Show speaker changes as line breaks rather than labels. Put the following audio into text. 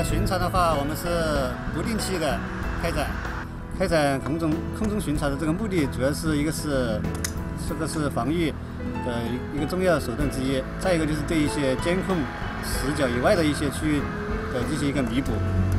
巡查的话，我们是不定期的开展空中巡查的这个目的，主要是一个是这个是防御的一个重要手段之一，再一个就是对一些监控死角以外的一些区域的进行一个弥补。